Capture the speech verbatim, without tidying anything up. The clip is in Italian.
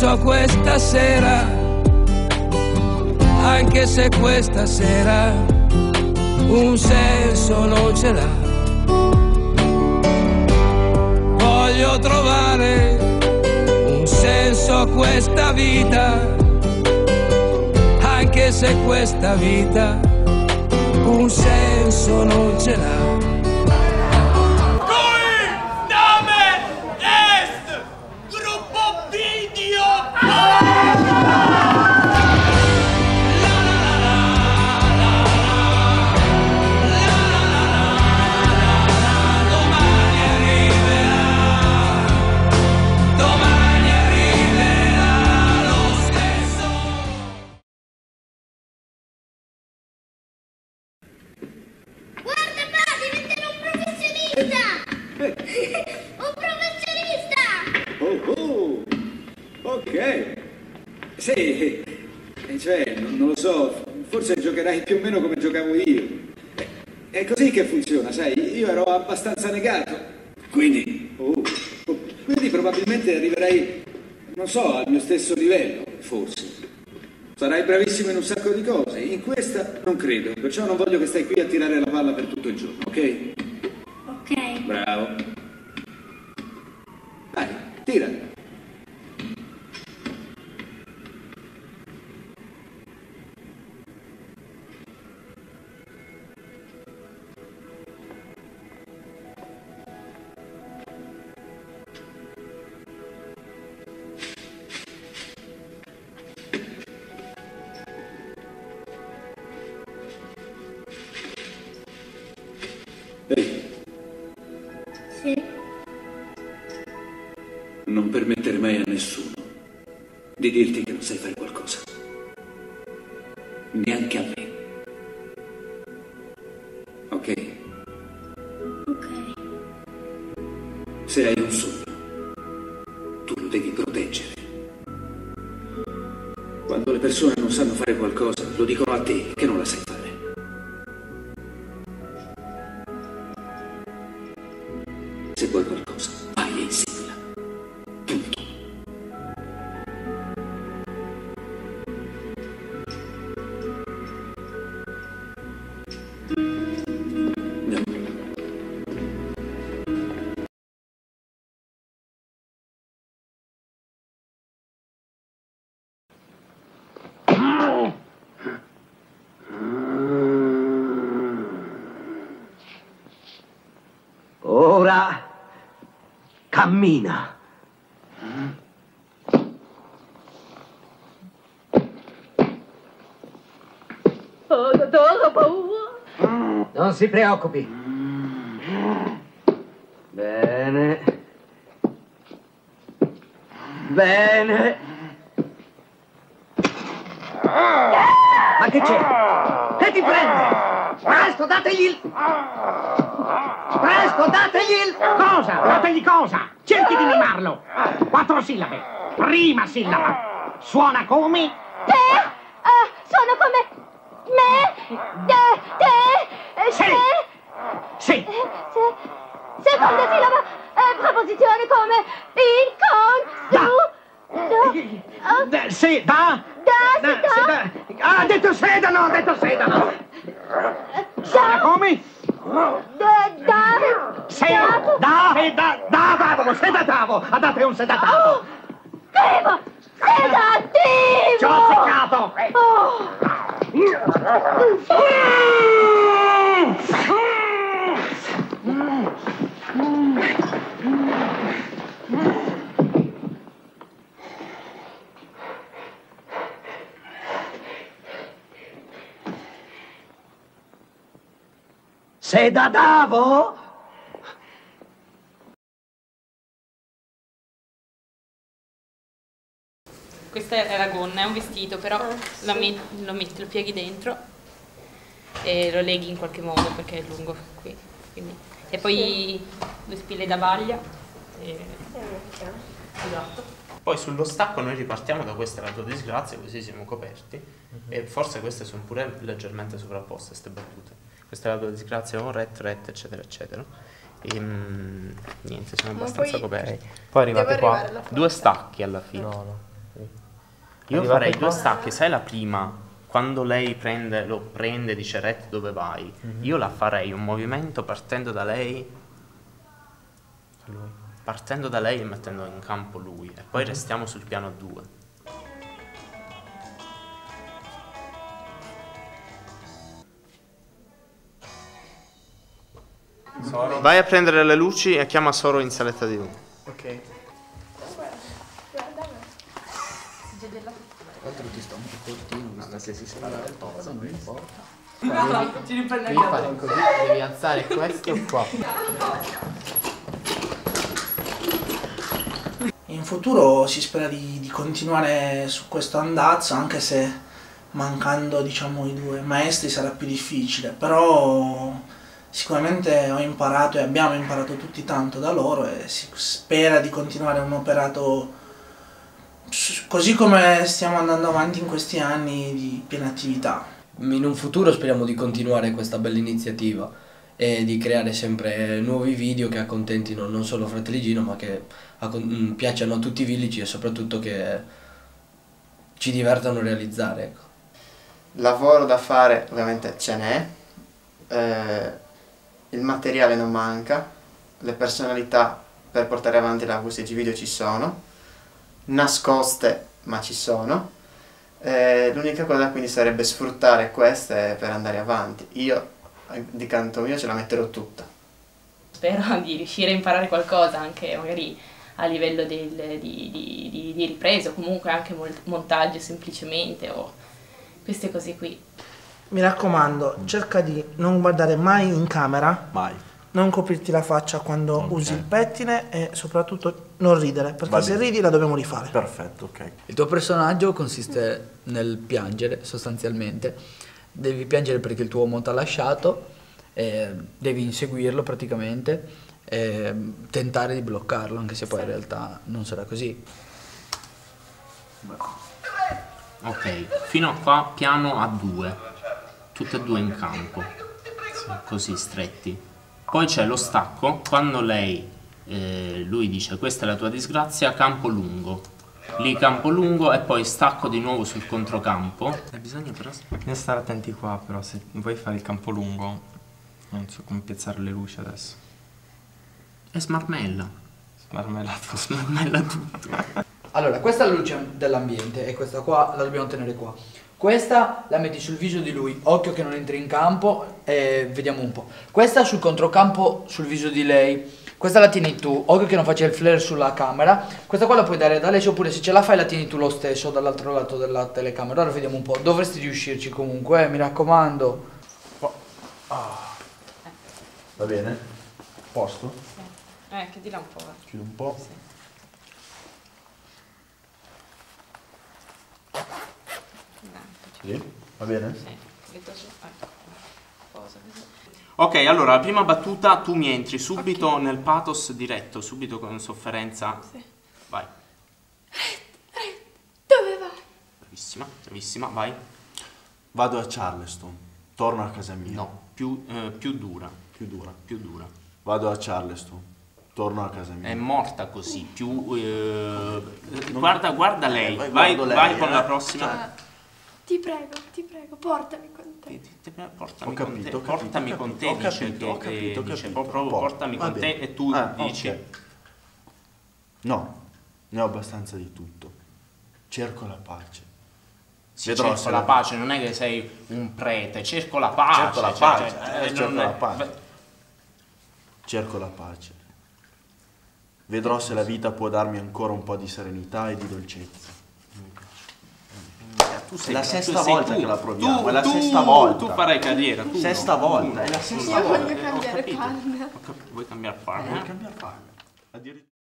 senso questa sera, anche se questa sera un senso non ce l'ha. Voglio trovare un senso a questa vita, anche se questa vita un senso non ce l'ha. Cui nome est gruppo video. Un professionista! Oh, oh, ok. Sì, cioè, non, non lo so, forse giocherai più o meno come giocavo io. È così che funziona, sai, io ero abbastanza negato. Quindi, oh, oh, quindi probabilmente arriverai, non so, al mio stesso livello, forse. Sarai bravissimo in un sacco di cose, in questa non credo, perciò non voglio che stai qui a tirare la palla per tutto il giorno, ok? Ok. Bravo. Dai, tira. Ehi. Sì. Non permettere mai a nessuno di dirti che non sai fare qualcosa. Neanche a me. Ok? Ok. Se hai un sogno, tu lo devi proteggere. Quando le persone non sanno fare qualcosa, lo dicono a te che non la sai fare. Se vuoi qualcosa, vai e inseguila. Punto. No. Ora cammina. Oh, dottore, ho paura. Non si preoccupi. Bene. Bene. Ma che c'è? Che ti prende? Presto, dategli il... Presto, dategli il... Cosa? Dategli cosa? Cerchi di mimarlo. Quattro sillabe. Prima sillaba. Suona come? Te? Uh, sono come... me? Te? Te? Sì. Te? Sì. Se... seconda sillaba. Eh, preposizione come... in, con, Da. su... do... Oh. Da, sì, da... Da, da, sì, da. sì, da. Ah, ha detto sedano, ha detto sedano. Suona come? Da, da... Sì, da, da, da, tavolo, sedatavo. Ah, date un sedatavo. Oh, Devo! Sedativo! Ci ho seccato. Oh. Sedativo? Questa è la gonna, è un vestito, però Ah, lo, sì. met lo metti, lo pieghi dentro e lo leghi in qualche modo perché è lungo qui. Quindi. E poi Sì. due spille da baglia. E... Eh, Esatto. Poi sullo stacco noi ripartiamo da questa è la tua disgrazia, così siamo coperti. Mm-hmm. E forse queste sono pure leggermente sovrapposte, queste battute. Questa è la tua disgrazia, un ret, ret, eccetera, eccetera. E mm, niente, siamo Ma abbastanza poi coperti. Poi arrivate devo qua, arrivare alla fronte. due stacchi alla fine. No, no. Io Arrivate farei qua? due stacchi, sai la prima, quando lei prende, lo prende, dice Ret dove vai, Mhm. io la farei un movimento partendo da lei, partendo da lei e mettendo in campo lui, e poi Mhm. restiamo sul piano due. Vai a prendere le luci e chiama Soro in saletta di uno. Ok. L'altro ti sta un po' cortino, visto che si spara il pozzo, non importa. No, ci riprende Devi fare così, devi alzare questo qua. In futuro si spera di, di continuare su questo andazzo, anche se mancando, diciamo, i due maestri sarà più difficile, però sicuramente ho imparato e abbiamo imparato tutti tanto da loro e si spera di continuare un operato così come stiamo andando avanti in questi anni di piena attività. In un futuro speriamo di continuare questa bella iniziativa e di creare sempre nuovi video che accontentino non solo Fratelli Gino, ma che piacciono a tutti i villici e soprattutto che ci divertano a realizzare. Ecco. Lavoro da fare ovviamente ce n'è, eh, il materiale non manca, le personalità per portare avanti la V S G Video ci sono, nascoste ma ci sono, eh, l'unica cosa quindi sarebbe sfruttare queste per andare avanti. Io di canto mio ce la metterò tutta. Spero di riuscire a imparare qualcosa anche magari a livello del, di, di, di, di ripresa o comunque anche montaggio semplicemente o queste cose qui. Mi raccomando, cerca di non guardare mai in camera, mai. Non coprirti la faccia quando Okay. usi il pettine e soprattutto non ridere, perché Va se bene. ridi la dobbiamo rifare. Perfetto, ok. Il tuo personaggio consiste nel piangere, sostanzialmente. Devi piangere perché il tuo uomo ti ha lasciato, eh, devi inseguirlo praticamente, e tentare di bloccarlo, anche se poi in realtà non sarà così. Ok, fino a qua piano a due, tutte e due in campo, così stretti. Poi c'è lo stacco, quando lei, eh, lui dice questa è la tua disgrazia, campo lungo. Lì campo lungo e poi stacco di nuovo sul controcampo. E bisogna però... Bisogna stare attenti qua, però se vuoi fare il campo lungo, non so come piazzare le luci adesso. E smarmella. Smarmella tutto. Smarmella tutto. Allora, questa è la luce dell'ambiente e questa qua la dobbiamo tenere qua. Questa la metti sul viso di lui, occhio che non entri in campo e vediamo un po'. Questa sul controcampo sul viso di lei. Questa la tieni tu, occhio che non faccia il flare sulla camera. Questa qua la puoi dare ad Alessio, oppure se ce la fai la tieni tu lo stesso dall'altro lato della telecamera. Ora vediamo un po', dovresti riuscirci comunque, eh, mi raccomando. Ah. Va bene? Posto? Eh, che di là un po'. Eh. Chiudo un po'. Sì. Sì? Va bene? Sì, metto su. Ecco. Cosa? Ok, allora la prima battuta tu mi entri subito okay. nel pathos diretto, subito con sofferenza. Sì. Vai. Dove vai? Bravissima, bravissima, vai. Vado a Charleston, torno a casa mia. No, più, eh, più dura. Più dura. Più dura. Vado a Charleston, torno a casa mia. È morta così, più... Eh, guarda, guarda lei, vai, vai, lei, vai con eh. la prossima. Uh, ti prego, ti prego, portami con te. Ti, ti, portami Ho capito, con te, ho capito, portami ho con te, capito, ho dice capito, che, ho capito, ho dice, capito. proprio Poi, portami va con te bene. e tu Ah, dici... ok. No, ne ho abbastanza di tutto. Cerco la pace. Sì, Vedrò cerco se la la- pace, non è che sei un prete, cerco la pace. Cerco la cioè, pace, cioè, eh, eh, cerco non la è- pace. Cerco la pace. Vedrò se la vita può darmi ancora un po' di serenità e di dolcezza. Tu È la tu sesta sei volta tu. che la proviamo, Tu- è la tu- sesta volta. Tu farai carriera, tu Sesta no, volta, tu no. è la sesta Io volta. voglio Ho cambiare capito. panna. Ho capito. Vuoi cambiare panna? Vuoi cambiare panna? Addirittura.